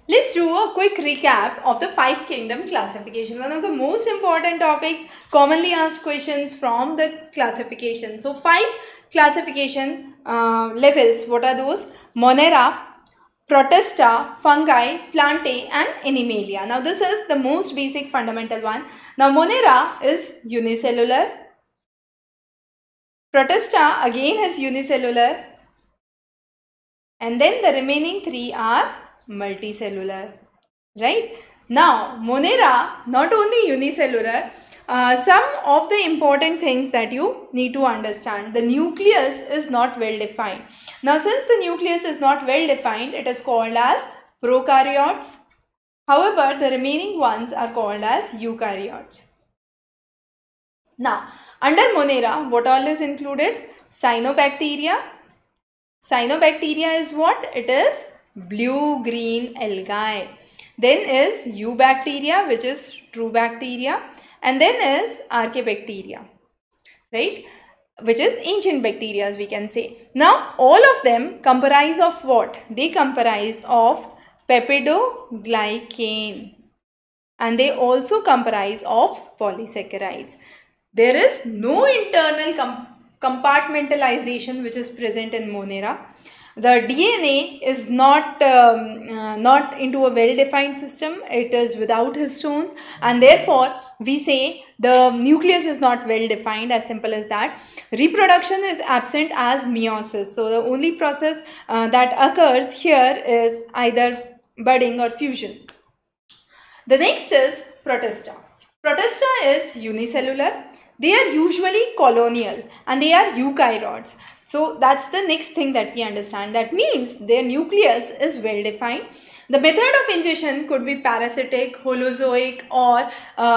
let's do a quick recap of the 5 kingdom classification. One of the most important topics, commonly asked questions from the classification. So 5 classification levels. What are those? Monera, Protista, fungi, plantae and animalia. Now this is the most basic fundamental one. Now Monera is unicellular. Protista again is unicellular. And then the remaining 3 are multicellular. Right? Now Monera not only unicellular, some of the important things that you need to understand. The nucleus is not well defined. Now since the nucleus is not well defined, it is called as prokaryotes. However, the remaining ones are called as eukaryotes. Now under Monera, what all is included? Cyanobacteria. Cyanobacteria is what? It is blue-green algae. Then is eubacteria, which is true bacteria. And then is archaebacteria, right? Which is ancient bacteria, as we can say. Now, all of them comprise of what? They comprise of peptidoglycan. And they also comprise of polysaccharides. There is no internal compartmentalization which is present in Monera. The DNA is not into a well-defined system. It is without histones, and therefore we say the nucleus is not well-defined, as simple as that. Reproduction is absent as meiosis. So the only process that occurs here is either budding or fusion. The next is Protista. Protista is unicellular. They are usually colonial and they are eukaryotes. So that's the next thing that we understand. That means their nucleus is well defined. The method of ingestion could be parasitic, holozoic, or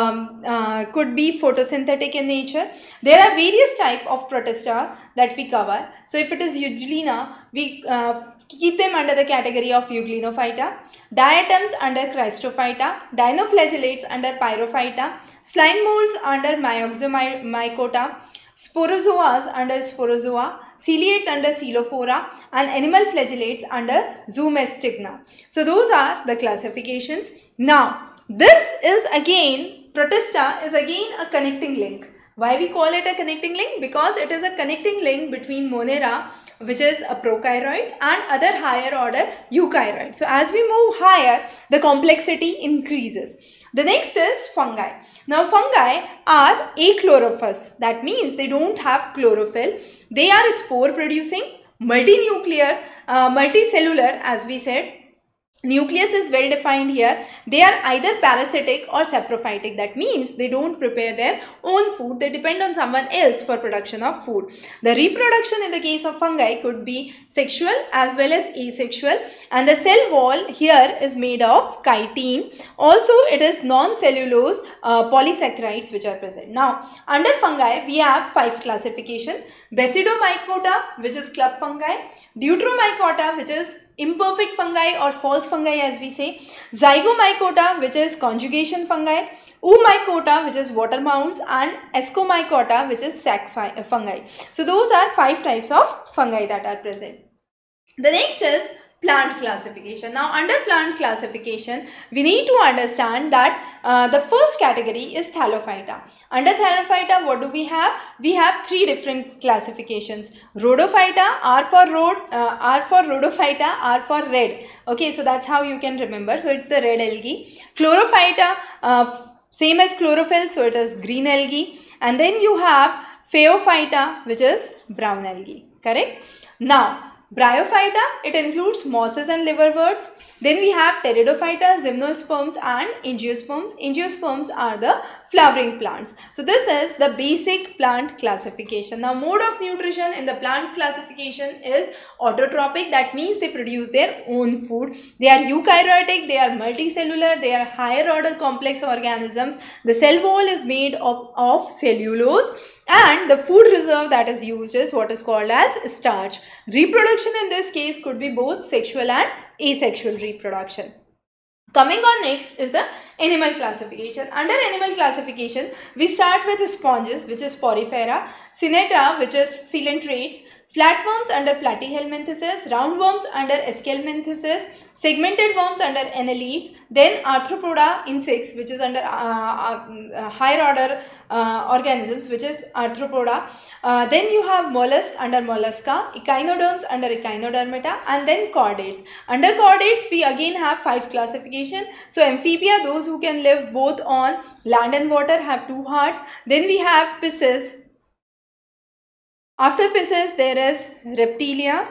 could be photosynthetic in nature. There are various types of Protista that we cover. So if it is Euglena, we keep them under the category of Euglenophyta, diatoms under Christophyta, dinoflagellates under Pyrophyta, slime molds under Myxomycota, sporozoas under Sporozoa, ciliates under Coelophora, and animal flagellates under Zoomestigna. So those are the classifications. Now this is again, Protista is again a connecting link. Why we call it a connecting link? Because it is a connecting link between Monera, which is a prokaryote, and other higher order eukaryote. So as we move higher, the complexity increases. The next is fungi. Now fungi are achloropous. That means they don't have chlorophyll. They are spore producing, multinuclear, multicellular, as we said. Nucleus is well defined here. They are either parasitic or saprophytic. That means they don't prepare their own food. They depend on someone else for production of food. The reproduction in the case of fungi could be sexual as well as asexual. And the cell wall here is made of chitin. Also, it is non-cellulose polysaccharides which are present. Now, under fungi, we have 5 classification. Basidiomycota, which is club fungi. Deuteromycota, which is imperfect fungi or false fungi, as we say. Zygomycota, which is conjugation fungi. Oomycota, which is water mounds, and Ascomycota, which is sac fungi. So those are 5 types of fungi that are present. The next is plant classification. Now under plant classification, we need to understand that the first category is Thallophyta. Under Thallophyta, what do we have? We have 3 different classifications. Rhodophyta, R for Rhodophyta, R for red. Okay, so that's how you can remember. So it's the red algae. Chlorophyta, same as chlorophyll, so it is green algae. And then you have Phaeophyta, which is brown algae. Correct? Now, Bryophyta, it includes mosses and liverworts. Then we have Pteridophyta, Gymnosperms and Angiosperms. Angiosperms are the flowering plants. So this is the basic plant classification. Now mode of nutrition in the plant classification is autotrophic. That means they produce their own food. They are eukaryotic, they are multicellular, they are higher order complex organisms. The cell wall is made of cellulose, and the food reserve that is used is what is called as starch. Reproduction in this case could be both sexual and asexual reproduction. Coming on next is the animal classification. Under animal classification, we start with sponges, which is Porifera, Cinetra, which is coelentrates, flatworms under platyhelminthes, roundworms under eschelminthes, segmented worms under annelids, then arthropoda insects, which is under higher order organisms, which is arthropoda. Then you have mollusk under mollusca, echinoderms under echinodermata, and then chordates. Under chordates, we again have 5 classification. So amphibia, those who can live both on land and water, have 2 hearts. Then we have pisces. After pisces, there is reptilia,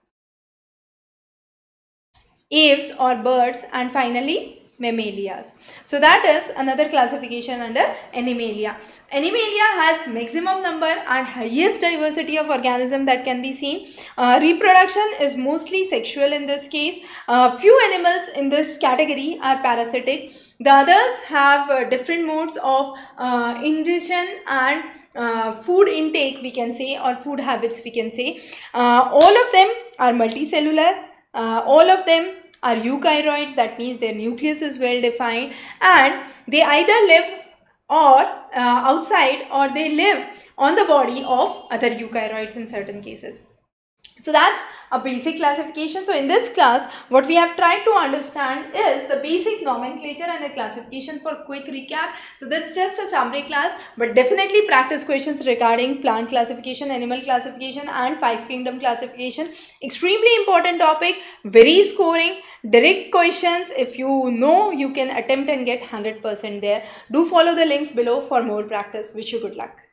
aves or birds, and finally mammalias. So that is another classification under Animalia. Animalia has maximum number and highest diversity of organism that can be seen. Reproduction is mostly sexual in this case. Few animals in this category are parasitic. The others have different modes of ingestion and food intake, we can say, or food habits, we can say. All of them are multicellular. All of them are eukaryotes, that means their nucleus is well defined, and they either live or outside, or they live on the body of other eukaryotes in certain cases. So that's a basic classification. So in this class, what we have tried to understand is the basic nomenclature and a classification. For quick recap, so that's just a summary class, but definitely practice questions regarding plant classification, animal classification, and 5 kingdom classification. Extremely important topic, very scoring, direct questions. If you know, you can attempt and get 100% there. Do follow the links below for more practice. Wish you good luck.